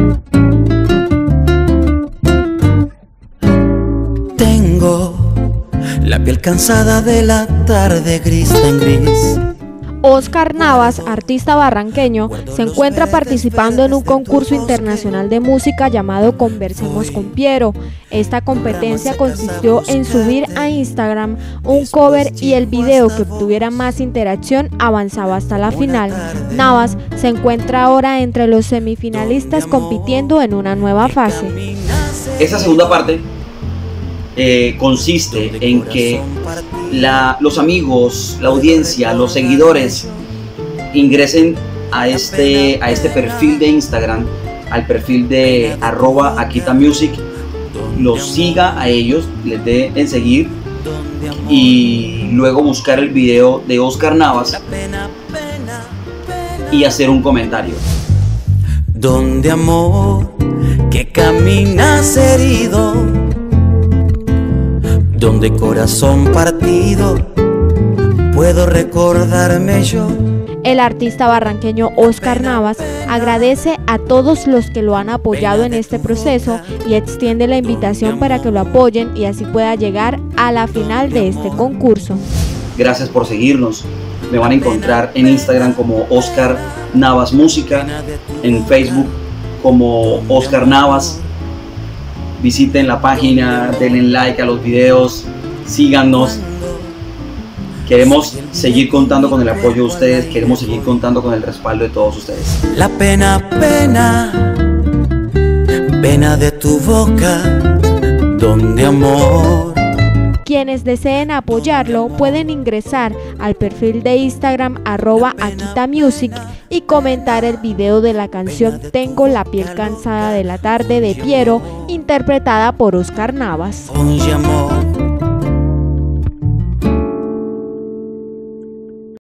Tengo la piel cansada de la tarde gris en gris. Oscar Navas, artista barranqueño, se encuentra participando en un concurso internacional de música llamado Conversemos con Piero. Esta competencia consistió en subir a Instagram un cover y el video que obtuviera más interacción avanzaba hasta la final. Navas se encuentra ahora entre los semifinalistas compitiendo en una nueva fase. Esta segunda parte consiste en que los amigos, la audiencia, los seguidores ingresen a este perfil de Instagram, al perfil de @AquitaMusic, los siga a ellos, les dé en seguir y luego buscar el video de Oscar Navas y hacer un comentario. Donde amor que caminas herido, donde corazón partido puedo recordarme yo. El artista barranqueño Oscar Navas agradece a todos los que lo han apoyado en este proceso y extiende la invitación para que lo apoyen y así pueda llegar a la final de este concurso. Gracias por seguirnos. Me van a encontrar en Instagram como Oscar Navas Música, en Facebook como Oscar Navas. Visiten la página, denle like a los videos, síganos. Queremos seguir contando con el apoyo de ustedes, queremos seguir contando con el respaldo de todos ustedes. La pena, pena, pena de tu boca, donde amor. Quienes deseen apoyarlo pueden ingresar al perfil de Instagram @AquitaMusic y comentar el video de la canción Tengo la piel cansada de la tarde de Piero, interpretada por Oscar Navas. Oye amor,